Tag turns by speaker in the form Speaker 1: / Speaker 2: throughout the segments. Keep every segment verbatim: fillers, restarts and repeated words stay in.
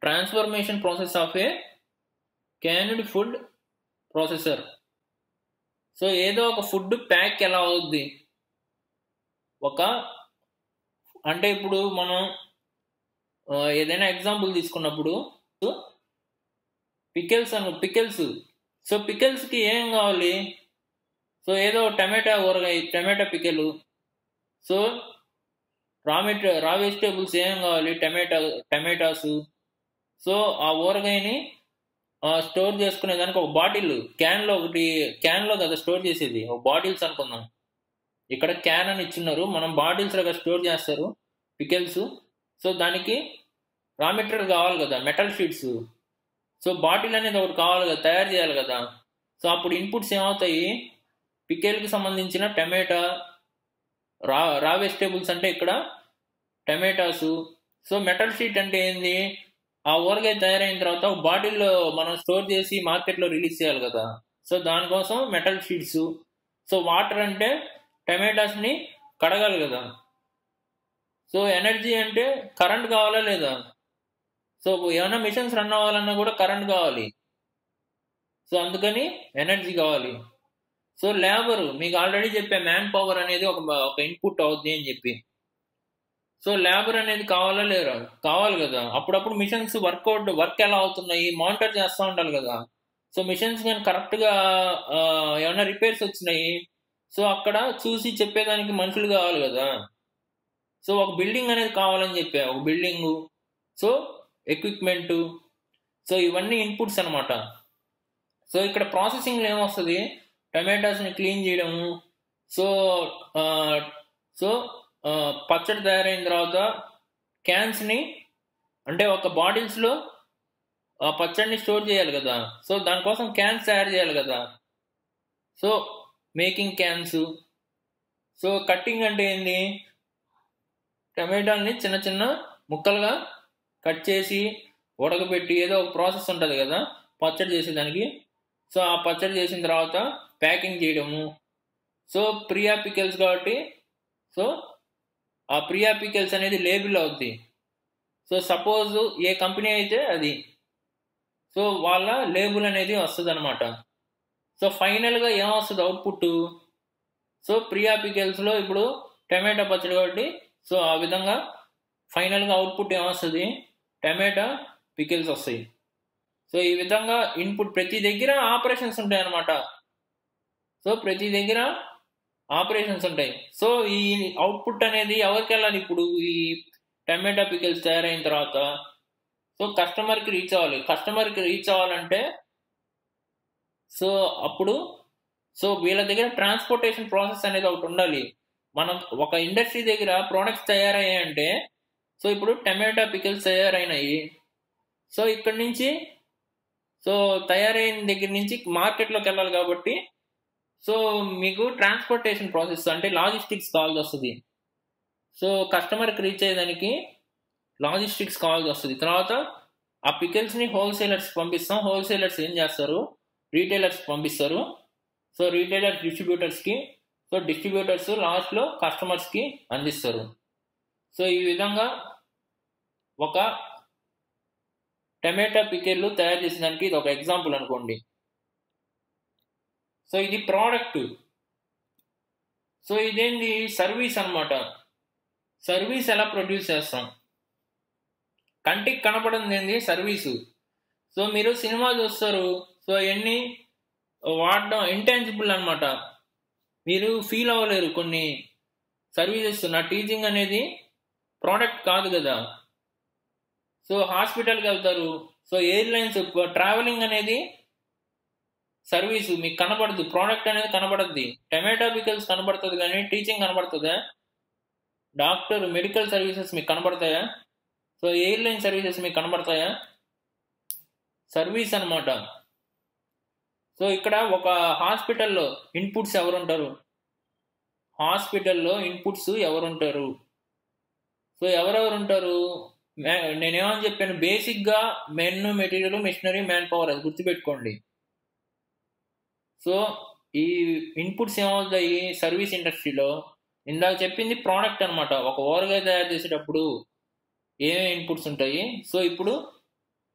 Speaker 1: Transformation process of a canned food processor. So ఏదో ఒక food pack ఎలా అవుద్ది, ఒక అంటే ఇప్పుడు మనం ఏదైనా ఎగ్జాంపుల్ తీసుకున్నప్పుడు పికెల్స్ అను పికెల్స్ సో పికెల్స్కి ఏం కావాలి, సో ఏదో టమాటా ఊరగాయ టమాటా పికెలు, సో రా మెటీ రా వెజిటేబుల్స్ ఏం కావాలి, టమాటా టమాటాసు. సో ఆ ఊరగాయని స్టోర్ చేసుకునే దానికి ఒక బాటిల్ క్యాన్లో ఒకటి క్యాన్లో కదా స్టోర్ చేసేది, ఒక బాటిల్స్ అనుకుందాం. ఇక్కడ క్యాన్ అని ఇచ్చిన్నారు, మనం బాటిల్స్ లాగా స్టోర్ చేస్తారు పికెల్స్. సో దానికి రా మెటీరియల్ కావాలి కదా, మెటల్ షీట్స్. సో బాటిల్ అనేది ఒకటి కావాలి కదా, తయారు చేయాలి కదా. సో అప్పుడు ఇన్పుట్స్ ఏమవుతాయి, పికెల్కి సంబంధించిన టమాటా, రా రా వెజిటేబుల్స్ అంటే ఇక్కడ టమాటాసు. సో మెటల్ షీట్ అంటే ఏంది, ఆ ఊరగాయ తయారైన తర్వాత ఒక బాటిల్లో మనం స్టోర్ చేసి మార్కెట్లో రిలీజ్ చేయాలి కదా. సో దానికోసం మెటల్ షీట్స్. సో వాటర్ అంటే టమాటాస్ని కడగాలి కదా. సో ఎనర్జీ అంటే కరెంట్ కావాలా లేదా, సో ఏమైనా మిషన్స్ రన్ అవ్వాలన్నా కూడా కరెంట్ కావాలి. సో అందుకని ఎనర్జీ కావాలి. సో లేబర్ మీకు ఆల్రెడీ చెప్పే మ్యాన్ పవర్ అనేది ఒక ఒక ఇన్పుట్ అవుద్ది అని చెప్పి. సో లేబర్ అనేది కావాలా లేరా, కావాలి కదా. అప్పుడప్పుడు మిషన్స్ వర్కౌట్ వర్క్ ఎలా అవుతున్నాయి మానిటర్ చేస్తూ ఉండాలి కదా. సో మిషన్స్ కానీ కరెక్ట్గా ఏమైనా రిపేర్స్ వచ్చినాయి, సో అక్కడ చూసి చెప్పేదానికి మనుషులు కావాలి కదా. సో ఒక బిల్డింగ్ అనేది కావాలని చెప్పా, ఒక బిల్డింగు, సో ఎక్విప్మెంటు, సో ఇవన్నీ ఇన్పుట్స్ అనమాట. సో ఇక్కడ ప్రాసెసింగ్లో ఏమొస్తుంది, టమాటాస్ని క్లీన్ చేయడము. సో సో పచ్చడి తయారైన తర్వాత క్యాన్స్ని అంటే ఒక బాటిల్స్లో పచ్చడిని స్టోర్ చేయాలి కదా. సో దానికోసం క్యాన్స్ తయారు చేయాలి కదా. So making cans. So cutting అంటే ఏంది, టమాటాలని చిన్న చిన్న ముక్కలుగా కట్ చేసి ఉడకబెట్టి ఏదో ఒక ప్రాసెస్ ఉంటుంది కదా పచ్చడి చేసేదానికి. సో ఆ పచ్చడి చేసిన తర్వాత ప్యాకింగ్ చేయడము. సో ప్రియా పికెల్స్ కాబట్టి సో ఆ ప్రియా పికెల్స్ అనేది లేబుల్ అవుద్ది. సో సపోజ్ ఏ కంపెనీ అయితే అది, సో వాళ్ళ లేబుల్ అనేది వస్తుంది అనమాట. సో ఫైనల్గా ఏమొస్తుంది అవుట్పుట్, సో ప్రియా పికెల్స్లో ఇప్పుడు టమాటా పచ్చడి కాబట్టి సో ఆ విధంగా ఫైనల్గా అవుట్పుట్ ఏమొస్తుంది, టమాటా పికిల్స్ వస్తాయి. సో ఈ విధంగా ఇన్పుట్ ప్రతి దగ్గర ఆపరేషన్స్ ఉంటాయి అన్నమాట. సో ప్రతి దగ్గర ఆపరేషన్స్ ఉంటాయి. సో ఈ అవుట్పుట్ అనేది ఎవరికి వెళ్ళాలి, ఇప్పుడు ఈ టమాటా పికిల్స్ తయారైన తర్వాత సో కస్టమర్కి రీచ్ అవ్వాలి. కస్టమర్కి రీచ్ అవ్వాలంటే సో అప్పుడు సో వీళ్ళ దగ్గర ట్రాన్స్పోర్టేషన్ ప్రాసెస్ అనేది ఒకటి ఉండాలి. మనం ఒక ఇండస్ట్రీ దగ్గర ప్రోడక్ట్స్ తయారయ్యాయంటే సో ఇప్పుడు టమాటా పికిల్స్ తయారైనాయి. సో ఇక్కడి నుంచి సో తయారైన దగ్గర నుంచి మార్కెట్లోకి వెళ్ళాలి కాబట్టి సో మీకు ట్రాన్స్పోర్టేషన్ ప్రాసెస్ అంటే లాజిస్టిక్స్ కావాల్సి వస్తుంది. సో కస్టమర్కి రీచ్ అయ్యేదానికి లాజిస్టిక్స్ కావాల్సి వస్తుంది. తర్వాత ఆ పికిల్స్ని హోల్సేలర్స్కి పంపిస్తాం. హోల్సేలర్స్ ఏం చేస్తారు, రీటైలర్స్కి పంపిస్తారు. సో రీటైలర్స్ డిస్ట్రిబ్యూటర్స్కి, సో డిస్ట్రిబ్యూటర్స్ లాస్ట్లో కస్టమర్స్కి అందిస్తారు. సో ఈ విధంగా ఒక టమాటా పికిల్ తయారు చేసేదానికి ఇది ఒక ఎగ్జాంపుల్ అనుకోండి. సో ఇది ప్రోడక్ట్. సో ఇదేంటి సర్వీస్ అనమాట. సర్వీస్ ఎలా ప్రొడ్యూస్ చేస్తాం, కంటికి కనపడింది ఏంది సర్వీసు. సో మీరు సినిమా చూస్తారు, సో ఎన్ని వాడడం ఇంటాంజిబుల్ అనమాట, మీరు ఫీల్ అవ్వలేరు కొన్ని సర్వీసెస్. నా టీచింగ్ అనేది ప్రోడక్ట్ కాదు కదా. సో హాస్పిటల్కి వెళ్తారు, సో ఎయిర్లైన్స్ ట్రావెలింగ్ అనేది సర్వీసు మీకు కనపడదు, ప్రోడక్ట్ అనేది కనపడద్ది. టమాటా పికిల్స్ కనపడుతుంది కానీ టీచింగ్ కనపడుతుందా, డాక్టర్ మెడికల్ సర్వీసెస్ మీకు కనపడతాయా, సో ఎయిర్లైన్ సర్వీసెస్ మీకు కనపడతాయా, సర్వీస్ అనమాట. సో ఇక్కడ ఒక హాస్పిటల్లో ఇన్పుట్స్ ఎవరుంటారు, హాస్పిటల్లో ఇన్పుట్స్ ఎవరుంటారు, సో ఎవరెవరు ఉంటారు, నేనేమని చెప్పాను, బేసిక్గా men, material, machinery, man power, అది గుర్తుపెట్టుకోండి. సో ఈ ఇన్పుట్స్ ఏమవుతాయి సర్వీస్ ఇండస్ట్రీలో, ఇందాక చెప్పింది ప్రోడక్ట్ అనమాట. ఒక ఊరగాయ తయారు చేసేటప్పుడు ఏమేమి ఇన్పుట్స్ ఉంటాయి, సో ఇప్పుడు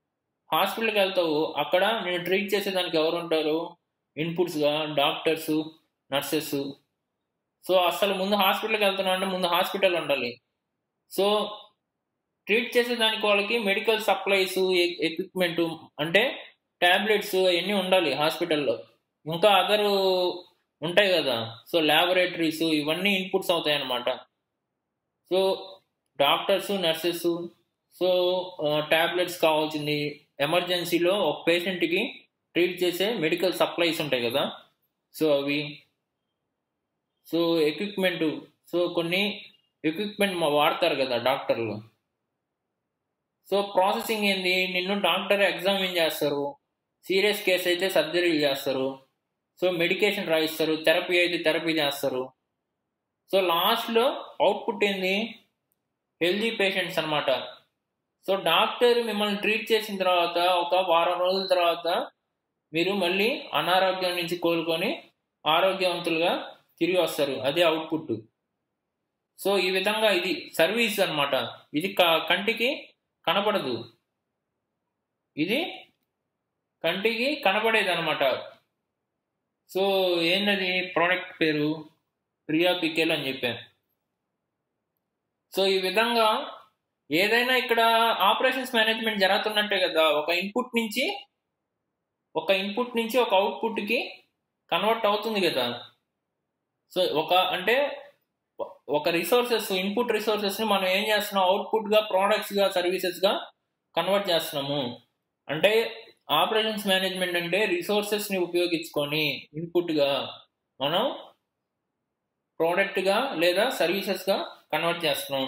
Speaker 1: హాస్పిటల్కి వెళ్తావు, అక్కడ నేను ట్రీట్ చేసేదానికి ఎవరు ఉంటారు? ఇన్పుట్స్గా డాక్టర్స్, నర్సెస్. సో అసలు ముందు హాస్పిటల్కి వెళ్తున్నావు అంటే ముందు హాస్పిటల్ ఉండాలి. సో ట్రీట్ చేసేదానికి వాళ్ళకి మెడికల్ సప్లైస్, ఎక్విప్మెంట్ అంటే ట్యాబ్లెట్స్ అవన్నీ ఉండాలి హాస్పిటల్లో. ఇంకా అదర్ ఉంటాయి కదా, సో ల్యాబొరేటరీస్ ఇవన్నీ ఇన్పుట్స్ అవుతాయి అన్నమాట. So doctors, nurses, so tablets కావాల్సింది, ఎమర్జెన్సీలో ఒక పేషెంట్కి ట్రీట్ చేసే మెడికల్ సప్లైస్ ఉంటాయి కదా, సో అవి. సో ఎక్విప్మెంట్, సో కొన్ని ఎక్విప్మెంట్ వాడతారు కదా డాక్టర్లు. సో ప్రాసెసింగ్ ఏంది, నిన్ను డాక్టర్ ఎగ్జామిన్ చేస్తారు, సీరియస్ కేసు అయితే సర్జరీ చేస్తారు, సో మెడికేషన్ రాయిస్తారు, థెరపీ అయితే థెరపీ చేస్తారు. సో లాస్ట్లో అవుట్పుట్ ఏంది, హెల్దీ పేషెంట్స్ అనమాట. సో డాక్టర్ మిమ్మల్ని ట్రీట్ చేసిన తర్వాత ఒక వారం రోజుల తర్వాత మీరు మళ్ళీ అనారోగ్యం నుంచి కోలుకొని ఆరోగ్యవంతులుగా తిరిగి వస్తారు, అదే అవుట్పుట్. సో ఈ విధంగా ఇది సర్వీస్ అనమాట. ఇది కంటికి కనపడదు, ఇది కంటికి కనపడేది అనమాట. సో ఏంటది ప్రోడక్ట్ పేరు, ప్రియా పికెల్ అని చెప్పాను. సో ఈ విధంగా ఏదైనా ఇక్కడ ఆపరేషన్స్ మేనేజ్మెంట్ జరుగుతున్నట్టే కదా, ఒక ఇన్పుట్ నుంచి ఒక ఇన్పుట్ నుంచి ఒక అవుట్పుట్కి కన్వర్ట్ అవుతుంది కదా. సో ఒక అంటే ఒక రిసోర్సెస్, ఇన్పుట్ రిసోర్సెస్ని మనం ఏం చేస్తున్నాం, అవుట్పుట్గా, ప్రోడక్ట్స్గా, సర్వీసెస్గా కన్వర్ట్ చేస్తున్నాము. అంటే ఆపరేషన్స్ మేనేజ్మెంట్ అంటే రిసోర్సెస్ని ఉపయోగించుకొని ఇన్పుట్గా మనం ప్రోడక్ట్గా లేదా సర్వీసెస్గా కన్వర్ట్ చేస్తున్నాం.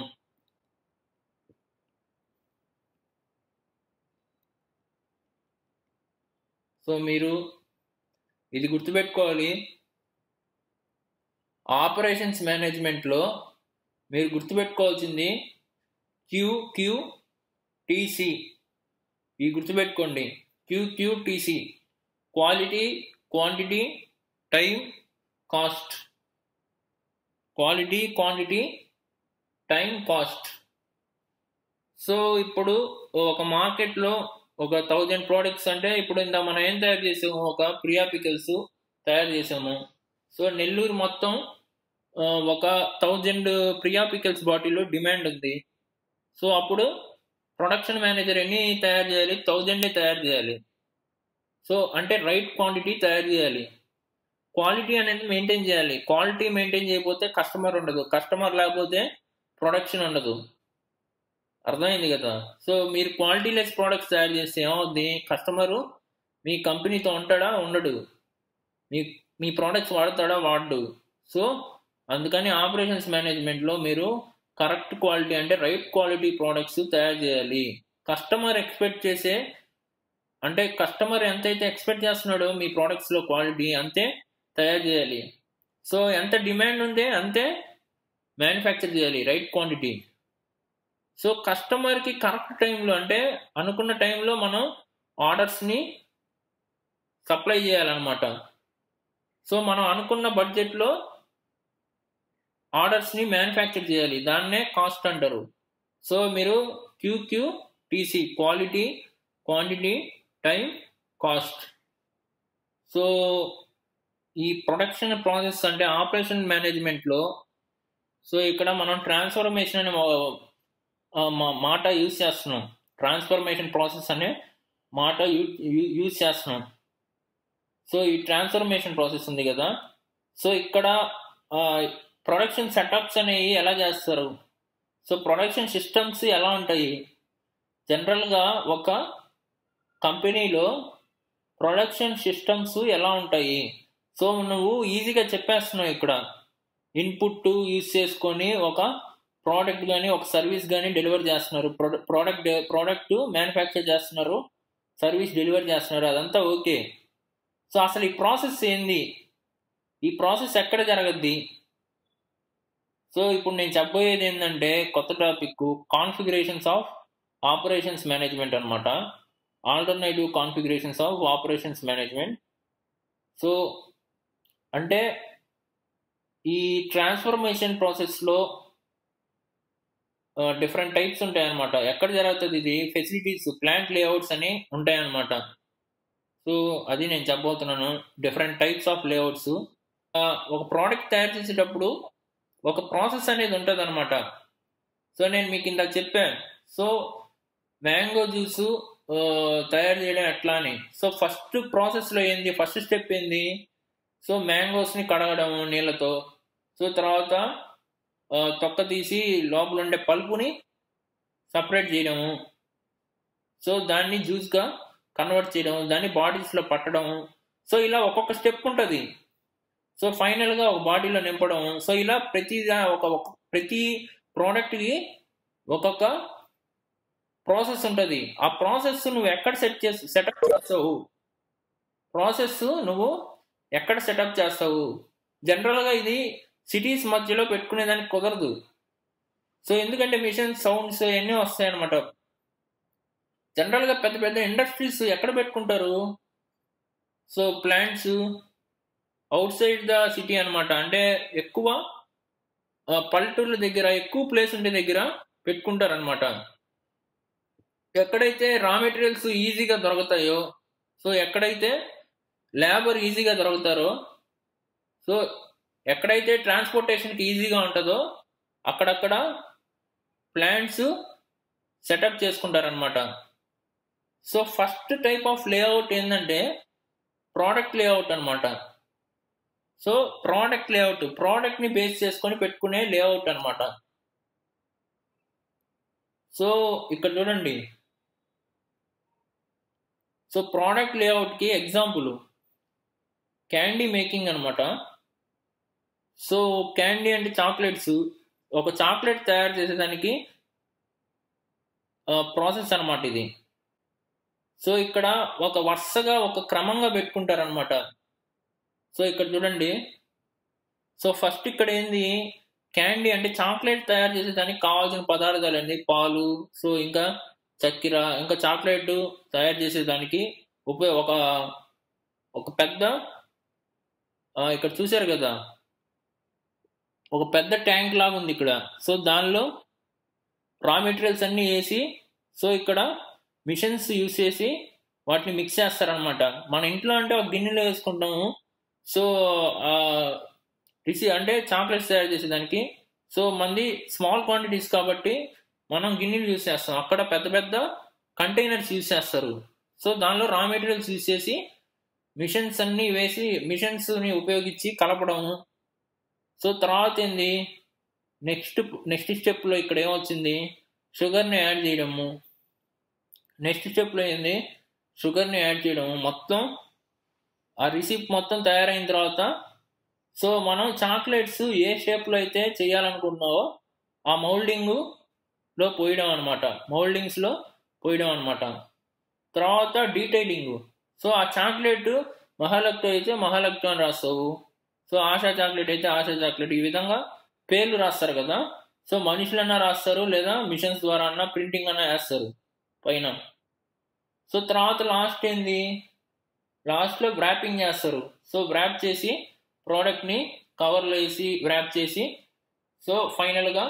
Speaker 1: సో మీరు ఇది గుర్తుపెట్టుకోవాలి, ఆపరేషన్స్ మేనేజ్మెంట్లో మీరు గుర్తుపెట్టుకోవాల్సింది క్యూ క్యూ టీసీ. ఇవి గుర్తుపెట్టుకోండి, Q Q TC, quality, quantity, time, cost. Quality, quantity, time, cost. So ఇప్పుడు ఒక మార్కెట్లో ఒక థౌజండ్ ప్రోడక్ట్స్ అంటే ఇప్పుడు ఇంత మనం ఏం తయారు చేసాము, ఒక ప్రియా పికిల్స్ తయారు చేసాము. సో నెల్లూరు మొత్తం ఒక thousand Priya pickles bottle demand ఉంది. సో అప్పుడు ప్రొడక్షన్ మేనేజర్ ఎన్ని తయారు చేయాలి, థౌజండ్ తయారు చేయాలి. సో అంటే రైట్ క్వాంటిటీ తయారు చేయాలి, క్వాలిటీ అనేది మెయింటైన్ చేయాలి. క్వాలిటీ మెయింటైన్ చేయకపోతే కస్టమర్ ఉండదు, కస్టమర్ లేకపోతే ప్రొడక్షన్ ఉండదు. అర్థమైంది కదా. సో మీరు క్వాలిటీ లెస్ ప్రోడక్ట్స్ తయారు చేస్తే ఏమవుద్ది, కస్టమరు మీ కంపెనీతో ఉంటాడా, ఉండడు, మీ మీ ప్రోడక్ట్స్ వాడతాడా, వాడు. సో అందుకని ఆపరేషన్స్ మేనేజ్మెంట్లో మీరు కరెక్ట్ క్వాలిటీ అంటే రైట్ క్వాలిటీ ప్రోడక్ట్స్ తయారు చేయాలి. కస్టమర్ ఎక్స్పెక్ట్ చేసే అంటే కస్టమర్ ఎంతైతే ఎక్స్పెక్ట్ చేస్తున్నాడో మీ ప్రోడక్ట్స్లో క్వాలిటీ అంతే తయారు చేయాలి. సో ఎంత డిమాండ్ ఉంటే అంతే మ్యానుఫ్యాక్చర్ చేయాలి, రైట్ క్వాంటిటీ. సో కస్టమర్కి కరెక్ట్ టైంలో అంటే అనుకున్న టైంలో మనం ఆర్డర్స్ని సప్లై చేయాలన్నమాట. సో మనం అనుకున్న బడ్జెట్లో ఆర్డర్స్ని మ్యానుఫ్యాక్చర్ చేయాలి, దాన్నే కాస్ట్ అంటారు. సో మీరు Q Q TC, quality, quantity, time, cost. So ఈ ప్రొడక్షన్ ప్రాసెస్ అంటే ఆపరేషన్ మేనేజ్మెంట్లో సో ఇక్కడ మనం ట్రాన్స్ఫర్మేషన్ అనే మాట యూజ్ చేస్తున్నాం, ట్రాన్స్ఫర్మేషన్ ప్రాసెస్ అనే మాట యూజ్ చేస్తున్నాం. సో ఈ ట్రాన్స్ఫర్మేషన్ ప్రాసెస్ ఉంది కదా, సో ఇక్కడ ప్రొడక్షన్ సెటప్స్ అనేవి ఎలా చేస్తారు, సో ప్రొడక్షన్ సిస్టమ్స్ ఎలా ఉంటాయి. జనరల్గా ఒక కంపెనీలో ప్రొడక్షన్ సిస్టమ్స్ ఎలా ఉంటాయి, సో నువ్వు ఈజీగా చెప్పేస్తున్నావు. ఇక్కడ ఇన్పుట్ యూజ్ చేసుకొని ఒక ప్రోడక్ట్ కానీ ఒక సర్వీస్ కానీ డెలివర్ చేస్తున్నారు, ప్రోడక్ట్ ప్రోడక్ట్ మ్యానుఫ్యాక్చర్ చేస్తున్నారు, సర్వీస్ డెలివర్ చేస్తున్నారు, అదంతా ఓకే. సో అసలు ఈ ప్రాసెస్ ఏంది, ఈ ప్రాసెస్ ఎక్కడ జరగద్ది. సో ఇప్పుడు నేను చెప్పబోయేది ఏంటంటే కొత్త topic, configurations of operations management అనమాట, alternative configurations of operations management. So అంటే ఈ ట్రాన్స్ఫర్మేషన్ ప్రాసెస్లో డిఫరెంట్ టైప్స్ ఉంటాయి అనమాట. ఎక్కడ జరుగుతుంది ఇది? ఫెసిలిటీస్, ప్లాంట్ లేఅవుట్స్ అని ఉంటాయి అనమాట. సో అది నేను చెప్పబోతున్నాను, డిఫరెంట్ టైప్స్ ఆఫ్ లేఅవుట్స్. ఒక ప్రోడక్ట్ తయారు చేసేటప్పుడు ఒక ప్రాసెస్ అనేది ఉంటుంది అనమాట. సో నేను మీకు ఇందాక చెప్పాను. సో మ్యాంగో జ్యూస్ తయారు చేయడం ఎట్లా అని. సో ఫస్ట్ ప్రాసెస్లో ఏంది, ఫస్ట్ స్టెప్ ఏంది? సో మ్యాంగోస్ని కడగడము నీళ్ళతో. సో తర్వాత తొక్క తీసి లోపల ఉండే పల్పుని సపరేట్ చేయడము. సో దాన్ని జ్యూస్గా కన్వర్ట్ చేయడం, దాన్ని బాటిల్స్లో పట్టడం. సో ఇలా ఒక్కొక్క స్టెప్ ఉంటుంది. సో ఫైనల్గా ఒక బాటిల్లో నింపడం. సో ఇలా ప్రతి ఒక ప్రతి ప్రోడక్ట్కి ఒక్కొక్క ప్రాసెస్ ఉంటుంది. ఆ ప్రాసెస్ నువ్వు ఎక్కడ సెట్ చేసి సెటప్ చేస్తావు ప్రాసెస్ నువ్వు ఎక్కడ సెటప్ చేస్తావు జనరల్గా ఇది సిటీస్ మధ్యలో పెట్టుకునేదానికి కుదరదు. సో ఎందుకంటే మిషన్ సౌండ్స్ ఇవన్నీ వస్తాయన్నమాట. జనరల్గా పెద్ద పెద్ద ఇండస్ట్రీస్ ఎక్కడ పెట్టుకుంటారు? So plants outside the city అనమాట. అంటే ఎక్కువ పల్లెటూర్ల దగ్గర, ఎక్కువ ప్లేస్ ఉండే దగ్గర పెట్టుకుంటారు అనమాట. ఎక్కడైతే రా మెటీరియల్స్ ఈజీగా దొరుకుతాయో, సో ఎక్కడైతే లేబర్ ఈజీగా దొరుకుతారో, సో ఎక్కడైతే ట్రాన్స్పోర్టేషన్కి ఈజీగా ఉంటుందో అక్కడక్కడ ప్లాంట్స్ సెటప్ చేసుకుంటారనమాట. So first type of layout ఏంటంటే ప్రోడక్ట్ లేఅవుట్ అనమాట. సో ప్రోడక్ట్ లేఅవుట్ ప్రోడక్ట్ని బేస్ చేసుకొని పెట్టుకునే లేఅవుట్ అనమాట. సో ఇక్కడ చూడండి. సో ప్రోడక్ట్ లేఅవుట్కి ఎగ్జాంపుల్ క్యాండీ మేకింగ్ అనమాట. సో క్యాండీ అంటే చాక్లెట్స్. ఒక చాక్లెట్ తయారు చేసేదానికి ప్రాసెస్ అనమాట ఇది. సో ఇక్కడ ఒక వరుసగా ఒక క్రమంగా పెట్టుకుంటారనమాట. సో ఇక్కడ చూడండి. సో ఫస్ట్ ఇక్కడ ఏంది, క్యాండీ అంటే చాక్లెట్ తయారు చేసేదానికి కావాల్సిన పదార్థాలు అండి. పాలు, సో ఇంకా చక్కెర, ఇంకా చాక్లెట్ తయారు చేసేదానికి ఉపయోగ ఒక ఒక పెద్ద ఇక్కడ చూసారు కదా, ఒక పెద్ద ట్యాంక్ లాగా ఉంది ఇక్కడ. సో దానిలో రా మెటీరియల్స్ అన్నీ వేసి, సో ఇక్కడ మిషన్స్ యూస్ చేసి వాటిని మిక్స్ చేస్తారనమాట. మన ఇంట్లో అంటే ఒక గిన్నెలో వేసుకుంటాము. సో రిసీ అంటే చాక్లెట్స్ తయారు చేసేదానికి. సో మంది స్మాల్ క్వాంటిటీస్ కాబట్టి మనం గిన్నెలు యూస్ చేస్తాం. అక్కడ పెద్ద పెద్ద కంటైనర్స్ యూస్ చేస్తారు. సో దానిలో రా మెటీరియల్స్ యూస్ చేసి మిషన్స్ అన్నీ వేసి మిషన్స్ని ఉపయోగించి కలపడము. సో తర్వాత ఏంది, నెక్స్ట్ నెక్స్ట్ స్టెప్లో ఇక్కడ ఏమొచ్చింది, షుగర్ని యాడ్ చేయడము. నెక్స్ట్ స్టెప్లో ఏంది, షుగర్ని యాడ్ చేయడము. మొత్తం ఆ రిసిప్ మొత్తం తయారైన తర్వాత సో మనం చాక్లెట్స్ ఏ షేప్లో అయితే చేయాలనుకుంటున్నావో ఆ మౌల్డింగ్లో పోయడం అనమాట. మౌల్డింగ్స్లో పోయడం అనమాట. తర్వాత డీటైలింగ్. సో ఆ చాక్లెట్ మహాలక్టో అయితే మహాలక్టో అని రాస్తావు. సో ఆశా చాక్లెట్ అయితే ఆశా చాక్లెట్, ఈ విధంగా పేర్లు రాస్తారు కదా. సో మనుషులన్నా రాస్తారు, లేదా మిషన్స్ ద్వారా అన్నా ప్రింటింగ్ అన్నా వేస్తారు పైన. సో తర్వాత లాస్ట్ ఏంది, లాస్ట్లో వ్రాపింగ్ చేస్తారు. సో వ్రాప్ చేసి ప్రోడక్ట్ని కవర్లో వేసి వ్రాప్ చేసి సో ఫైనల్గా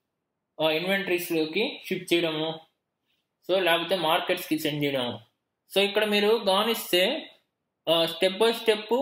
Speaker 1: ఇన్వెంటరీస్లోకి షిప్ చేయడము, సో లేకపోతే మార్కెట్స్కి సెండ్ చేయడము. సో ఇక్కడ మీరు గమనిస్తే స్టెప్ బై స్టెప్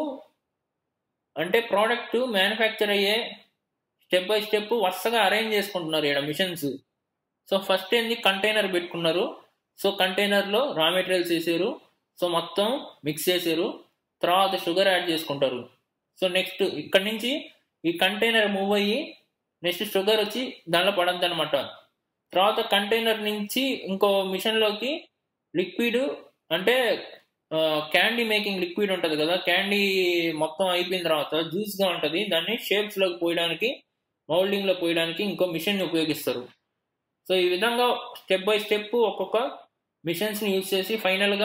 Speaker 1: అంటే ప్రోడక్ట్ మ్యానుఫ్యాక్చర్ అయ్యే స్టెప్ బై స్టెప్ వరుసగా అరేంజ్ చేసుకుంటున్నారు ఇక్కడ మిషన్స్. సో ఫస్ట్ ఏంది, కంటైనర్ పెట్టుకున్నారు. సో కంటైనర్లో రా మెటీరియల్స్ వేసారు. సో మొత్తం మిక్స్ చేసారు. తర్వాత షుగర్ యాడ్ చేసుకుంటారు. సో నెక్స్ట్ ఇక్కడ నుంచి ఈ కంటైనర్ మూవ్ అయ్యి నెక్స్ట్ షుగర్ వచ్చి దానిలో పడద్దు అనమాట. తర్వాత కంటైనర్ నుంచి ఇంకో మిషన్లోకి లిక్విడ్ అంటే క్యాండీ మేకింగ్ లిక్విడ్ ఉంటుంది కదా, క్యాండీ మొత్తం అయిపోయిన తర్వాత జ్యూస్గా ఉంటుంది. దాన్ని షేప్స్లోకి పోయడానికి, మౌల్డింగ్లో పోయడానికి ఇంకో మిషన్ ఉపయోగిస్తారు. సో ఈ విధంగా స్టెప్ బై స్టెప్ ఒక్కొక్క మిషన్స్ని యూజ్ చేసి ఫైనల్గా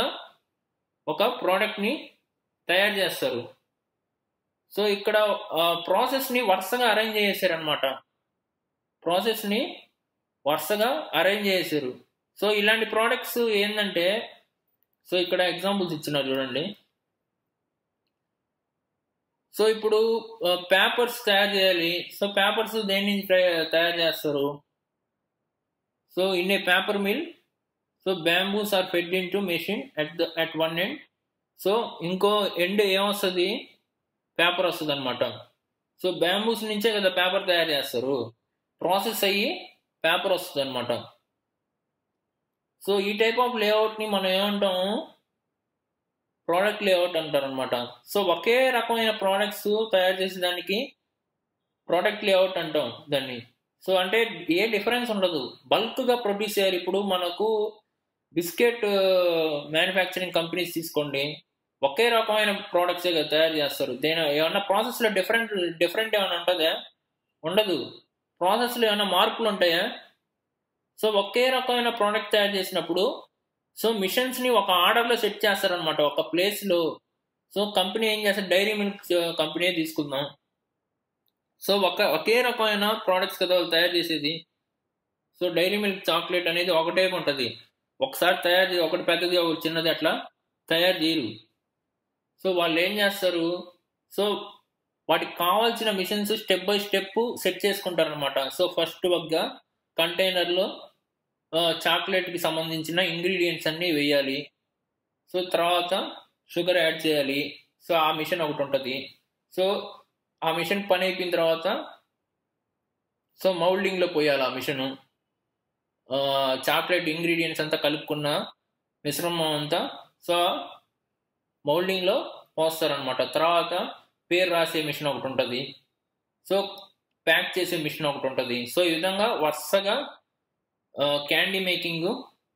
Speaker 1: ఒక ప్రోడక్ట్ని తయారు చేస్తారు. సో ఇక్కడ ప్రాసెస్ని వరుసగా అరేంజ్ చేశారనమాట. ప్రాసెస్ని వరుసగా అరేంజ్ చేశారు. సో ఇలాంటి ప్రోడక్ట్స్ ఏంటంటే, సో ఇక్కడ ఎగ్జాంపుల్స్ ఇచ్చినారు చూడండి. సో ఇప్పుడు పేపర్స్ తయారు చేయాలి. సో పేపర్స్ దేని నుంచి తయారు చేస్తారు, so in a paper mill, so bamboos are fed into machine at the at one end. So ఇంకో ఎండ్ ఏమొస్తుంది, పేపర్ వస్తుంది అనమాట. సో బ్యాంబూస్ నుంచే కదా పేపర్ తయారు చేస్తారు, ప్రాసెస్ అయ్యి పేపర్ వస్తుంది అనమాట. సో ఈ టైప్ ఆఫ్ లేఅవుట్ని మనం ఏమంటాము, ప్రోడక్ట్ లేఅవుట్ అంటారు అనమాట. సో ఒకే రకమైన ప్రోడక్ట్స్ తయారు చేసే దానికి ప్రోడక్ట్ లేఅవుట్ అంటాం దాన్ని. సో అంటే ఏ డిఫరెన్స్ ఉండదు, బల్క్గా ప్రొడ్యూస్ చేయాలి. ఇప్పుడు మనకు బిస్కెట్ మ్యానుఫ్యాక్చరింగ్ కంపెనీస్ తీసుకోండి, ఒకే రకమైన ప్రోడక్ట్సే కదా తయారు చేస్తారు. దేని ఏమన్నా ప్రాసెస్లో డిఫరెంట్ డిఫరెంట్ ఏమైనా ఉంటుందా, ఉండదు. ప్రాసెస్లో ఏమైనా మార్పులు ఉంటాయా? సో ఒకే రకమైన ప్రోడక్ట్ తయారు చేసినప్పుడు సో మిషన్స్ని ఒక ఆర్డర్లో సెట్ చేస్తారనమాట, ఒక ప్లేస్లో. సో కంపెనీ ఏం చేస్తారు, డైరీ మిల్క్ కంపెనీ తీసుకుందాం. సో ఒక ఒకే రకమైన ప్రోడక్ట్స్ కదా వాళ్ళు తయారు చేసేది. సో డైరీ మిల్క్ చాక్లెట్ అనేది ఒకటే ఉంటుంది, ఒకసారి తయారు చేసి ఒకటి పెద్దది ఒకటి చిన్నది అట్లా తయారు చేయరు. సో వాళ్ళు ఏం చేస్తారు, సో వాటికి కావాల్సిన machines step by step set చేసుకుంటారు అనమాట. సో ఫస్ట్ ఒక కంటైనర్లో చాక్లెట్కి సంబంధించిన ఇంగ్రీడియంట్స్ అన్నీ వేయాలి. సో తర్వాత షుగర్ యాడ్ చేయాలి. సో ఆ మిషన్ ఒకటి ఉంటుంది. సో ఆ మిషన్ పని అయిపోయిన తర్వాత సో మౌల్డింగ్లో పోయాలి ఆ మిషను. చాక్లెట్ ఇంగ్రీడియంట్స్ అంతా కలుపుకున్న మిశ్రమం అంతా సో మౌల్డింగ్లో పోస్తారనమాట. తర్వాత పేరు రాసే మిషన్ ఒకటి ఉంటుంది. సో ప్యాక్ చేసే మిషన్ ఒకటి ఉంటుంది. సో ఈ విధంగా వరుసగా క్యాండీ మేకింగ్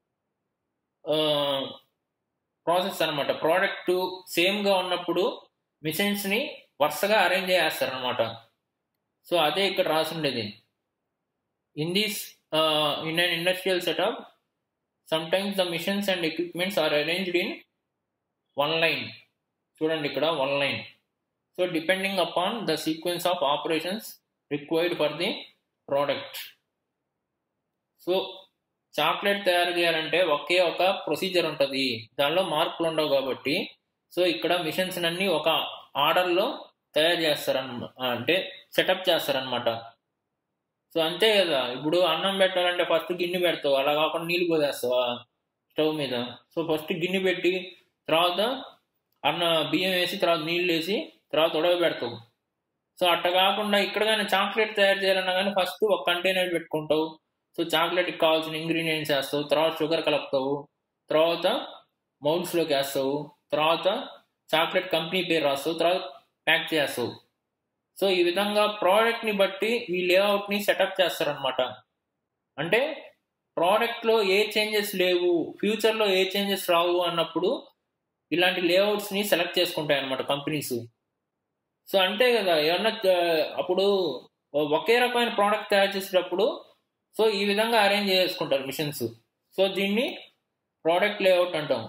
Speaker 1: ప్రాసెస్ అనమాట. ప్రోడక్ట్ సేమ్గా ఉన్నప్పుడు మిషన్స్ని వరుసగా అరేంజ్ చేస్తారనమాట. సో అదే ఇక్కడ రాసి ఉండేది. In this in an industrial setup sometimes the machines and equipments are arranged in one line. చూడండి ఇక్కడ one line. So depending upon the sequence of operations required for the product. So chocolate తయారు చేయాలంటే ఒకే ఒక procedure ఉంటుంది, దానిలో మార్పులు ఉండవు కాబట్టి సో ఇక్కడ మిషన్స్ అన్ని ఒక ఆర్డర్లో తయారు చేస్తారన్న అంటే సెటప్ చేస్తారనమాట. సో అంతే కదా, ఇప్పుడు అన్నం పెట్టాలంటే ఫస్ట్ గిన్నె పెడతావు, అలా కాకుండా నీళ్ళు పోదేస్తావా స్టవ్ మీద. సో ఫస్ట్ గిన్నె పెట్టి తర్వాత అన్న బియ్యం వేసి తర్వాత నీళ్ళు వేసి తర్వాత ఉడవ పెడతావు. సో అట్ట కాకుండా ఇక్కడ కానీ చాక్లెట్ తయారు చేయాలన్నా కానీ ఫస్ట్ ఒక కంటైనర్ పెట్టుకుంటావు. సో చాక్లెట్కి కావాల్సిన ఇంగ్రీడియంట్స్ వేస్తావు, తర్వాత షుగర్ కలుపుతావు, తర్వాత మౌల్డ్స్లోకి వేస్తావు, తర్వాత చాక్లెట్ కంపెనీ పేరు రాస్తావు, తర్వాత ప్యాక్ చేస్తావు. సో ఈ విధంగా ప్రోడక్ట్ని బట్టి ఈ లేఅవుట్ని సెటప్ చేస్తారనమాట. అంటే ప్రోడక్ట్లో ఏ చేంజెస్ లేవు, ఫ్యూచర్లో ఏ చేంజెస్ రావు అన్నప్పుడు ఇలాంటి లేఅవుట్స్ని సెలెక్ట్ చేసుకుంటాయి అన్నమాట కంపెనీస్. సో అంతే కదా, ఏమన్నా అప్పుడు ఒకే రకమైన ప్రోడక్ట్ తయారు చేసేటప్పుడు సో ఈ విధంగా అరేంజ్ చేసుకుంటారు మిషన్స్. సో దీన్ని ప్రోడక్ట్ లేఅవుట్ అంటాం.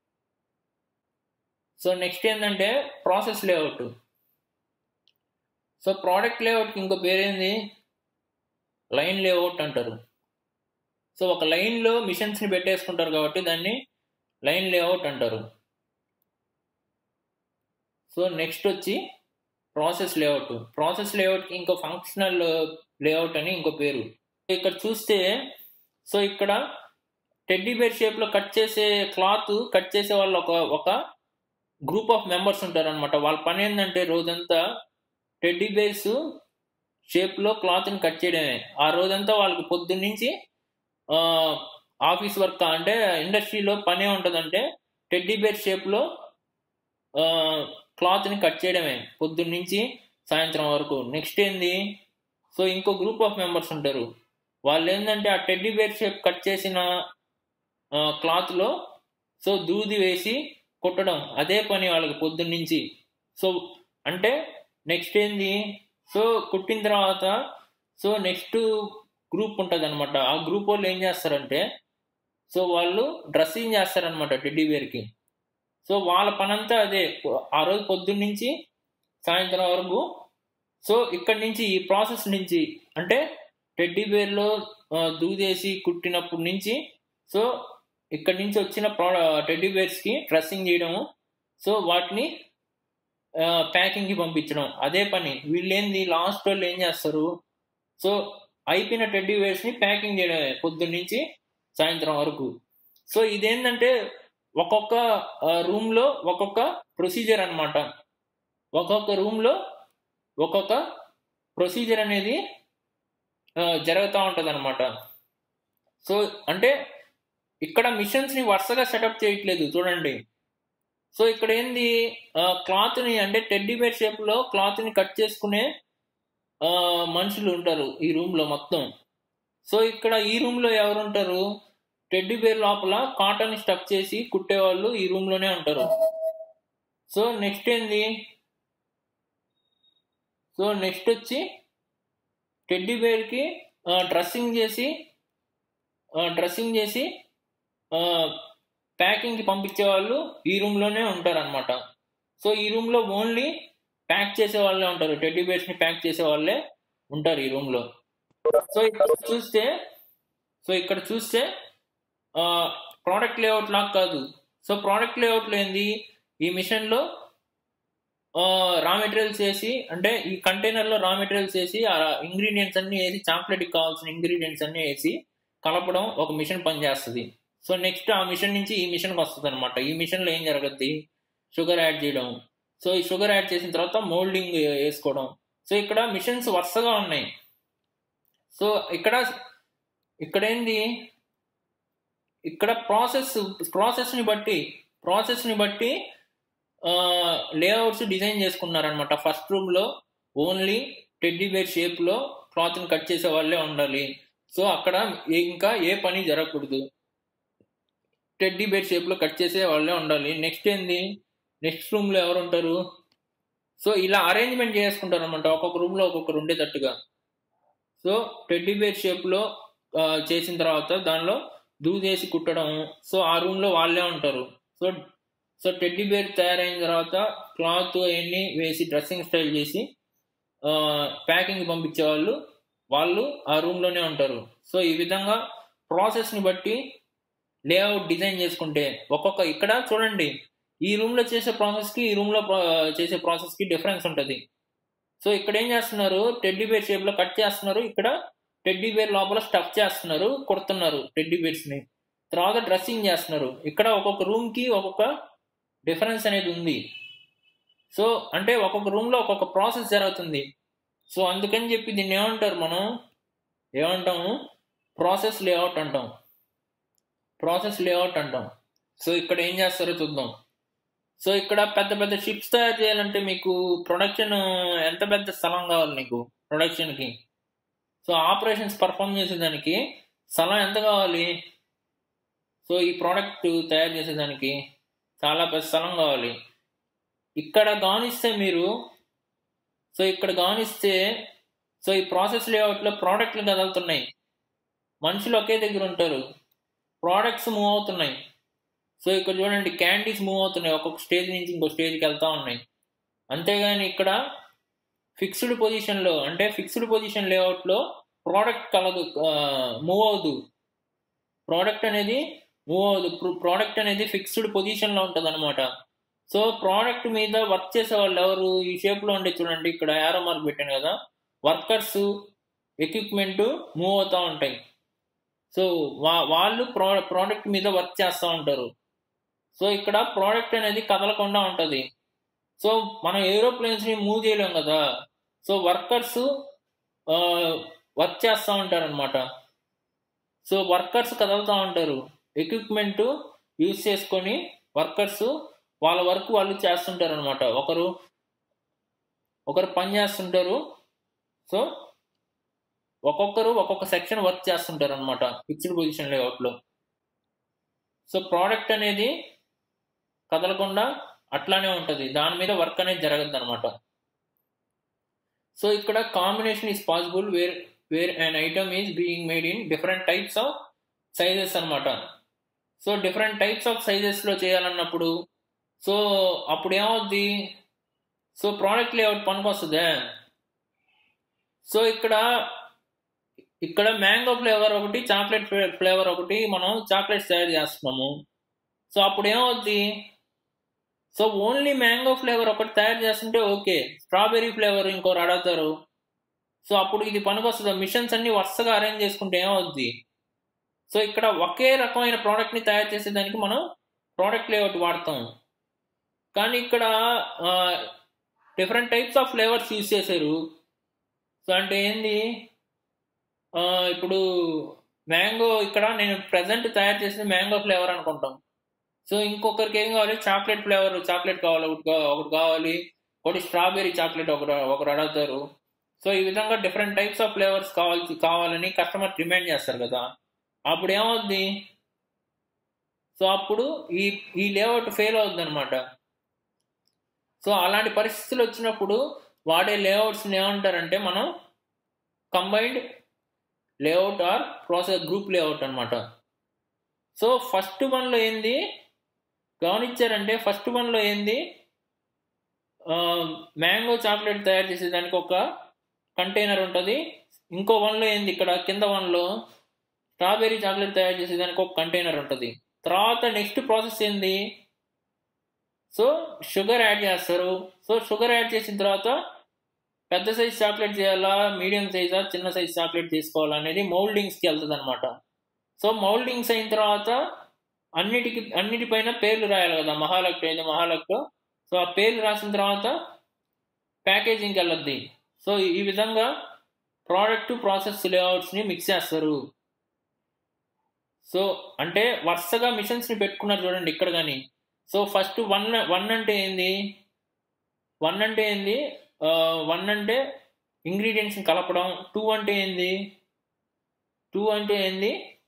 Speaker 1: సో నెక్స్ట్ ఏంటంటే ప్రాసెస్ లేఅవుట్. సో ప్రోడక్ట్ లేఅవుట్కి ఇంకో పేరేంది, లైన్ లేఅవుట్ అంటారు. సో ఒక లైన్లో మిషన్స్ని పెట్టేసుకుంటారు కాబట్టి దాన్ని లైన్ లేఅవుట్ అంటారు. సో నెక్స్ట్ వచ్చి ప్రాసెస్ లేఅవుట్. ప్రాసెస్ లేఅవుట్కి ఇంకో ఫంక్షనల్ లేఅవుట్ అని ఇంకో పేరు. ఇక్కడ చూస్తే సో ఇక్కడ టెడ్డీ బేర్ షేప్లో కట్ చేసే క్లాత్ కట్ చేసే వాళ్ళు ఒక ఒక గ్రూప్ ఆఫ్ మెంబర్స్ ఉంటారనమాట. వాళ్ళ పని ఏంటంటే రోజంతా టెడ్డీ బేర్స్ షేప్లో క్లాత్ని కట్ చేయడమే. ఆ రోజంతా వాళ్ళకి పొద్దున్న నుంచి ఆఫీస్ వర్క్ అంటే ఇండస్ట్రీలో పనే ఉంటుందంటే టెడ్డీ బేర్ షేప్లో క్లాత్ని కట్ చేయడమే పొద్దున్న నుంచి సాయంత్రం వరకు. నెక్స్ట్ ఏంది, సో ఇంకో గ్రూప్ ఆఫ్ మెంబర్స్ ఉంటారు. వాళ్ళు ఏంటంటే ఆ టెడ్డీ బేర్ షేప్ కట్ చేసిన క్లాత్లో సో దూది వేసి కుట్టడం, అదే పని వాళ్ళకి పొద్దున్న నుంచి. సో అంటే నెక్స్ట్ ఏంది, సో కుట్టిన తర్వాత సో నెక్స్ట్ గ్రూప్ ఉంటుంది అనమాట. ఆ గ్రూప్ వాళ్ళు ఏం చేస్తారంటే సో వాళ్ళు డ్రెస్సింగ్ చేస్తారనమాట టెడ్డీ బేర్కి. సో వాళ్ళ పనంతా అదే ఆ రోజు పొద్దున్న నుంచి సాయంత్రం వరకు. సో ఇక్కడి నుంచి ఈ ప్రాసెస్ నుంచి అంటే టెడ్డీ బేర్లో దూదేసి కుట్టినప్పటి నుంచి సో ఇక్కడి నుంచి వచ్చిన ప్రో టెడ్డీ బేర్స్కి డ్రెస్సింగ్ చేయడము, సో వాటిని ప్యాకింగ్కి పంపించడం, అదే పని. వీళ్ళు ఏంది లాస్ట్ వాళ్ళు ఏం చేస్తారు, సో అయిపోయిన టెడ్డీ బేర్స్ని ప్యాకింగ్ చేయడమే పొద్దున్న నుంచి సాయంత్రం వరకు. సో ఇదేంటంటే ఒక్కొక్క రూమ్లో ఒక్కొక్క ప్రొసీజర్ అనమాట. ఒక్కొక్క రూమ్లో ఒక్కొక్క ప్రొసీజర్ అనేది జరుగుతూ ఉంటుంది అనమాట. సో అంటే ఇక్కడ మిషన్స్ని వరుసగా సెటప్ చేయట్లేదు చూడండి. సో ఇక్కడ ఏంది, క్లాత్ని అంటే టెడ్డీ బేర్ షేప్లో క్లాత్ని కట్ చేసుకునే మనుషులు ఉంటారు ఈ రూమ్లో మొత్తం. సో ఇక్కడ ఈ రూమ్లో ఎవరు ఉంటారు, టెడ్డీ బేర్ లోపల కాటన్ స్టఫ్ చేసి కుట్టేవాళ్ళు ఈ రూమ్లోనే ఉంటారు. సో నెక్స్ట్ ఏంది, సో నెక్స్ట్ వచ్చి టెడ్డీ బేర్కి డ్రెస్సింగ్ చేసి డ్రెస్సింగ్ చేసి ప్యాకింగ్కి పంపించే వాళ్ళు ఈ రూమ్లోనే ఉంటారు అనమాట. సో ఈ రూమ్లో ఓన్లీ ప్యాక్ చేసే వాళ్ళే ఉంటారు, టెడ్డీ బేర్స్ని ప్యాక్ చేసే వాళ్ళే ఉంటారు ఈ రూమ్లో. సో ఇక్కడ చూస్తే సో ఇక్కడ చూస్తే ప్రోడక్ట్ లేఅవుట్ లాగా కాదు. సో ప్రోడక్ట్ లేఅవుట్లో ఏంది, ఈ మిషన్లో రా మెటీరియల్స్ వేసి అంటే ఈ కంటైనర్లో రా మెటీరియల్స్ వేసి ఆ ఇంగ్రీడియంట్స్ అన్నీ వేసి చాక్లెట్కి కావాల్సిన ఇంగ్రీడియంట్స్ అన్నీ వేసి కలపడం ఒక మిషన్ పనిచేస్తుంది. సో నెక్స్ట్ ఆ మిషన్ నుంచి ఈ మిషన్కి వస్తుంది అనమాట. ఈ మిషన్లో ఏం జరుగుద్ది, షుగర్ యాడ్ చేయడం. సో ఈ షుగర్ యాడ్ చేసిన తర్వాత మోల్డింగ్ వేసుకోవడం. సో ఇక్కడ మిషన్స్ వరుసగా ఉన్నాయి. సో ఇక్కడ ఇక్కడ ఏంది, ఇక్కడ ప్రాసెస్ ప్రాసెస్ని బట్టి ప్రాసెస్ని బట్టి లేఅవుట్స్ డిజైన్ చేసుకున్నారనమాట. ఫస్ట్ రూమ్లో ఓన్లీ టెడ్డీ బేర్ షేప్లో క్లాత్ని కట్ చేసే వాళ్ళే ఉండాలి. సో అక్కడ ఇంకా ఏ పని జరగకూడదు, టెడ్డీ బేర్ షేప్లో కట్ చేసే వాళ్ళే ఉండాలి. నెక్స్ట్ ఏంది, నెక్స్ట్ రూమ్లో ఎవరు ఉంటారు, సో ఇలా అరేంజ్మెంట్ చేసుకుంటారు అనమాట, ఒక్కొక్క రూమ్లో ఒక్కొక్కరు ఉండేటట్టుగా. సో టెడ్డీ బేర్ షేప్లో చేసిన తర్వాత దానిలో దూదేసి కుట్టడం. సో ఆ రూమ్లో వాళ్ళే ఉంటారు. సో సో టెడ్డీ బేర్ తయారైన తర్వాత క్లాత్ అవన్నీ వేసి డ్రెస్సింగ్ స్టైల్ చేసి ప్యాకింగ్ పంపించే వాళ్ళు వాళ్ళు ఆ రూమ్లోనే ఉంటారు. సో ఈ విధంగా ప్రాసెస్ని బట్టి లేఅవుట్ డిజైన్ చేసుకుంటే ఒక్కొక్క ఇక్కడ చూడండి, ఈ రూమ్లో చేసే ప్రాసెస్కి ఈ రూమ్లో చేసే ప్రాసెస్కి డిఫరెన్స్ ఉంటుంది. సో ఇక్కడ ఏం చేస్తున్నారు, టెడ్డీ బేర్ షేప్లో కట్ చేస్తున్నారు, ఇక్కడ టెడ్డీ బేర్ లోపల స్టఫ్ చేస్తున్నారు, కుడుతున్నారు టెడ్డీ బేర్స్ని, తర్వాత డ్రెస్సింగ్ చేస్తున్నారు. ఇక్కడ ఒక్కొక్క రూమ్కి ఒక్కొక్క డిఫరెన్స్ అనేది ఉంది. సో అంటే ఒక్కొక్క రూమ్లో ఒక్కొక్క ప్రాసెస్ జరుగుతుంది. సో అందుకని చెప్పి దీన్ని ఏమంటారు, మనం ఏమంటాము, ప్రాసెస్ లేఅవుట్ అంటాం ప్రాసెస్ లేఅవుట్ అంటాం సో ఇక్కడ ఏం చేస్తారో చూద్దాం. సో ఇక్కడ పెద్ద పెద్ద షిప్స్ తయారు చేయాలంటే మీకు ప్రొడక్షన్ ఎంత పెద్ద స్థలం కావాలి నీకు ప్రొడక్షన్కి. సో ఆపరేషన్స్ పర్ఫామ్ చేసేదానికి స్థలం ఎంత కావాలి. సో ఈ ప్రోడక్ట్ తయారు చేసేదానికి చాలా పెద్ద స్థలం కావాలి. ఇక్కడ గమనిస్తే మీరు సో ఇక్కడ గమనిస్తే సో ఈ ప్రాసెస్ లేఅవుట్లో ప్రోడక్ట్లు కదులుతున్నాయి, మనుషులు ఒకే దగ్గర ఉంటారు, ప్రోడక్ట్స్ మూవ్ అవుతున్నాయి. సో ఇక్కడ చూడండి, క్యాండీస్ మూవ్ అవుతున్నాయి, ఒక్కొక్క స్టేజ్ నుంచి ఇంకో స్టేజ్కి వెళ్తూ ఉన్నాయి. అంతేగాని ఇక్కడ ఫిక్స్డ్ పొజిషన్లో అంటే ఫిక్స్డ్ పొజిషన్ లేఅవుట్లో ప్రోడక్ట్ కలదు మూవ్ అవ్వదు ప్రోడక్ట్ అనేది మూవ్ అవ్వదు ప్రోడక్ట్ అనేది ఫిక్స్డ్ పొజిషన్లో ఉంటుంది అనమాట. సో ప్రోడక్ట్ మీద వర్క్ చేసే వాళ్ళు ఎవరు, ఈ షేప్లో ఉండే చూడండి, ఇక్కడ యారో మార్క్ పెట్టాను కదా, వర్కర్స్ ఎక్విప్మెంట్ మూవ్ అవుతూ ఉంటాయి. సో వా వాళ్ళు ప్రో ప్రోడక్ట్ మీద వర్క్ చేస్తూ ఉంటారు. సో ఇక్కడ ప్రోడక్ట్ అనేది కదలకుండా ఉంటుంది. సో మనం ఏరోప్లేన్స్ని మూవ్ చేయలేం కదా, సో వర్కర్స్ వర్క్ చేస్తూ ఉంటారు అనమాట. సో వర్కర్స్ కదులుతూ ఉంటారు, ఎక్విప్మెంట్ యూజ్ చేసుకొని వర్కర్స్ వాళ్ళ వర్క్ వాళ్ళు చేస్తుంటారు అనమాట. ఒకరు ఒకరు పని చేస్తుంటారు. సో ఒక్కొక్కరు ఒక్కొక్క సెక్షన్ వర్క్ చేస్తుంటారు అనమాట ఫిక్స్డ్ పొజిషన్ లేఅవుట్లో. సో ప్రోడక్ట్ అనేది కదలకుండా అట్లానే ఉంటుంది, దాని మీద వర్క్ అనేది జరగదు అనమాట. సో ఇక్కడ combination is possible where where an item is being made in different types of sizes అనమాట. సో డిఫరెంట్ టైప్స్ ఆఫ్ సైజెస్లో చేయాలన్నప్పుడు సో అప్పుడు ఏమవుద్ది, సో ప్రోడక్ట్ లేఅవుట్ పనికి వస్తుందే. సో ఇక్కడ ఇక్కడ మ్యాంగో ఫ్లేవర్ ఒకటి, చాక్లెట్ ఫ్లేవర్ ఒకటి, మనం చాక్లెట్స్ తయారు చేస్తున్నాము. సో అప్పుడు ఏమవుద్ది, సో ఓన్లీ మ్యాంగో ఫ్లేవర్ ఒకటి తయారు చేస్తుంటే ఓకే, స్ట్రాబెర్రీ ఫ్లేవర్ ఇంకోరు అడుగుతారు. సో అప్పుడు ఇది పనికొస్తుంది. మిషన్స్ అన్ని వరుసగా అరేంజ్ చేసుకుంటే ఏమవుద్ది, సో ఇక్కడ ఒకే రకమైన ప్రోడక్ట్ని తయారు చేసేదానికి మనం ప్రోడక్ట్ లేఅవుట్ వాడతాం. కానీ ఇక్కడ different types of flavours use చేశారు. సో అంటే ఏంది, ఇప్పుడు మ్యాంగో, ఇక్కడ నేను ప్రజెంట్ తయారు చేసిన మ్యాంగో ఫ్లేవర్ అనుకుంటాం. సో ఇంకొకరికి ఏం కావాలి, చాక్లెట్ ఫ్లేవర్, చాక్లెట్ కావాలి ఒకటి ఒకటి కావాలి, ఒకటి స్ట్రాబెర్రీ చాక్లెట్ ఒకటి ఒకరు అడుగుతారు. సో ఈ విధంగా డిఫరెంట్ టైప్స్ ఆఫ్ ఫ్లేవర్స్ కావాలి కావాలని కస్టమర్ డిమాండ్ చేస్తారు కదా. అప్పుడు ఏమవుద్ది, సో అప్పుడు ఈ ఈ లేఅవుట్ ఫెయిల్ అవుద్ది అనమాట. సో అలాంటి పరిస్థితులు వచ్చినప్పుడు వాడే లేఅవుట్స్ని ఏమంటారంటే మనం combined layout or process group layout అనమాట. సో ఫస్ట్ వన్లో ఏంది గమనించారంటే, ఫస్ట్ వన్లో ఏంది మ్యాంగో చాక్లెట్ తయారు చేసేదానికి ఒక కంటైనర్ ఉంటుంది. ఇంకో వన్లో ఏంది, ఇక్కడ కింద వన్లో స్ట్రాబెర్రీ చాక్లెట్ తయారు చేసేదానికి ఒక కంటైనర్ ఉంటుంది. తర్వాత నెక్స్ట్ ప్రాసెస్ ఏంది, సో షుగర్ యాడ్ చేస్తారు. సో షుగర్ యాడ్ చేసిన తర్వాత పెద్ద సైజ్ చాక్లెట్ చేయాలా, మీడియం సైజా, చిన్న సైజ్ చాక్లెట్ తీసుకోవాలా అనేది మౌల్డింగ్స్కి వెళ్తుంది అనమాట. సో మౌల్డింగ్స్ అయిన తర్వాత అన్నిటికి అన్నిటిపైన పేర్లు రాయాలి కదా, మహాలక్టు అయితే మహాలక్టు. సో ఆ పేర్లు రాసిన తర్వాత ప్యాకేజింగ్కి వెళ్ళద్ది. సో ఈ విధంగా ప్రోడక్ట్ ప్రాసెస్ లేఅవుట్స్ని మిక్స్ చేస్తారు. సో అంటే వరుసగా మిషన్స్ని పెట్టుకున్నారు చూడండి ఇక్కడ కానీ. సో ఫస్ట్ వన్ వన్ అంటే ఏంది, వన్ అంటే ఏంది వన్ అంటే ఇంగ్రీడియంట్స్ని కలపడం. టూ అంటే ఏంది, టూ అంటే ఏంది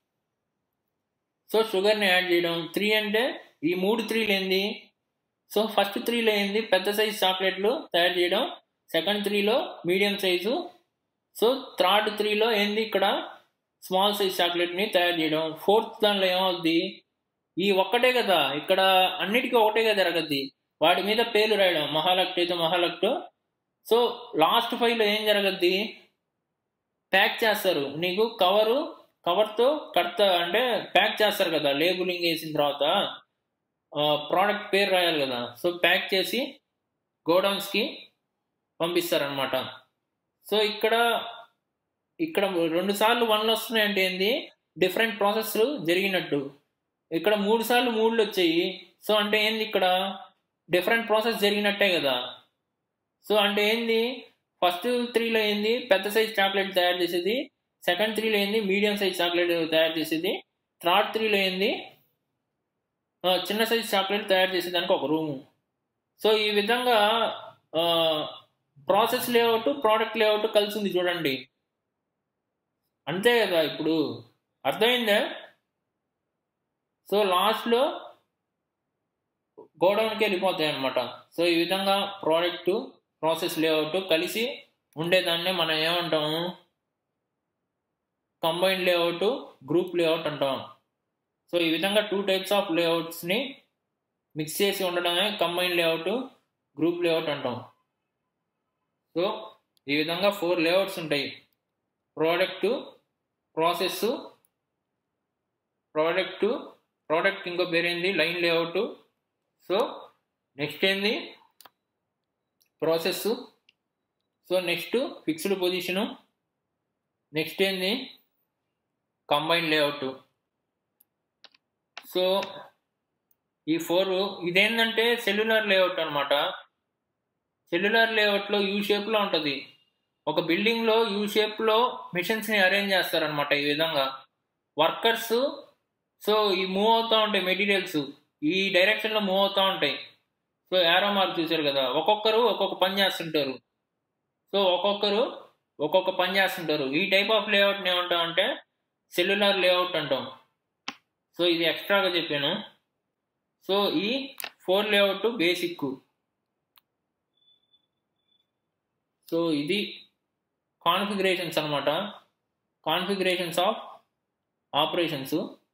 Speaker 1: సో షుగర్ని యాడ్ చేయడం. త్రీ అంటే ఈ మూడు త్రీలు ఏంది, సో ఫస్ట్ త్రీలో ఏంది పెద్ద సైజు చాక్లెట్లు తయారు చేయడం, సెకండ్ త్రీలో మీడియం సైజు, సో థర్డ్ త్రీలో ఏంది ఇక్కడ స్మాల్ సైజ్ చాక్లెట్ని తయారు చేయడం. ఫోర్త్ దానిలో ఏమవుద్ది, ఈ ఒక్కటే కదా ఇక్కడ అన్నిటికీ ఒకటే కదా జరగద్ది, వాటి మీద పేర్లు రాయడం, మహాలక్టు అయితే మహాలక్టు. సో లాస్ట్ ఫైవ్లో ఏం జరగద్ది, ప్యాక్ చేస్తారు. నీకు కవరు కవర్తో కడతా అంటే ప్యాక్ చేస్తారు కదా, లేబులింగ్ వేసిన తర్వాత ప్రోడక్ట్ పేరు రాయాలి కదా. సో ప్యాక్ చేసి గోడౌన్స్కి పంపిస్తారనమాట. సో ఇక్కడ ఇక్కడ రెండు సార్లు వన్లు వస్తున్నాయంటే ఏంది, డిఫరెంట్ ప్రాసెస్ జరిగినట్టు. ఇక్కడ మూడు సార్లు మూడులు వచ్చాయి. సో అంటే ఏంది, ఇక్కడ డిఫరెంట్ ప్రాసెస్ జరిగినట్టే కదా. సో అంటే ఏంది, ఫస్ట్ త్రీలో ఏంది పెద్ద సైజ్ చాక్లెట్ తయారు చేసేది, సెకండ్ త్రీలో ఏంది మీడియం సైజ్ చాక్లెట్ తయారు చేసేది, థర్డ్ త్రీలో ఏంది చిన్న సైజ్ చాక్లెట్ తయారు చేసేదానికి ఒక రూము. సో ఈ విధంగా ప్రాసెస్ లేఅవుట్ ప్రోడక్ట్ లేఅవుట్ కలిసి ఉంది చూడండి. అంతే కదా, ఇప్పుడు అర్థమైందా. సో లాస్ట్లో గోడౌన్కి వెళ్ళిపోతాయి అనమాట. సో ఈ విధంగా ప్రోడక్ట్ ప్రాసెస్ లేఅవుట్ కలిసి ఉండేదాన్నే మనం ఏమంటాము, కంబైన్డ్ లేఅవుట్ గ్రూప్ లేఅవుట్ అంటాం. సో ఈ విధంగా టూ టైప్స్ ఆఫ్ లేఅవుట్స్ని మిక్స్ చేసి ఉండడమే కంబైన్డ్ లేఅవుట్ గ్రూప్ లేఅవుట్ అంటాం. సో ఈ విధంగా ఫోర్ లేఅవుట్స్ ఉంటాయి, ప్రోడక్ట్, ప్రాసెస్, ప్రోడక్ట్ ప్రోడక్ట్ ఇంకో పేరేంది లైన్ లేఅవుట్. సో నెక్స్ట్ ఏంది process. So next fixed position, next ఏంది కంబైన్డ్ లేఅవుట్. సో ఈ ఫోర్ ఇదేంటంటే సెల్యులర్ లేఅవుట్ అనమాట. సెల్యులర్ లేఅవుట్లో యూ షేప్లో ఉంటుంది. ఒక బిల్డింగ్లో యూ షేప్లో మిషన్స్ని అరేంజ్ చేస్తారనమాట. ఈ విధంగా వర్కర్స్ సో ఈ మూవ్ అవుతూ ఉంటాయి, మెటీరియల్స్ ఈ డైరెక్షన్లో మూవ్ అవుతూ ఉంటాయి. సో యారో మార్క్ చూసారు కదా, ఒక్కొక్కరు ఒక్కొక్క పని చేస్తుంటారు. సో ఒక్కొక్కరు ఒక్కొక్క పని చేస్తుంటారు. ఈ టైప్ ఆఫ్ లేఅవుట్ని ఏమంటాం అంటే సెల్యులర్ లేఅవుట్ అంటాం. సో ఇది ఎక్స్ట్రాగా చెప్పాను. సో ఈ ఫోర్ లేఅవుట్ బేసిక్. సో ఇది కాన్ఫిగరేషన్స్ అనమాట, కాన్ఫిగరేషన్స్ ఆఫ్ ఆపరేషన్స్.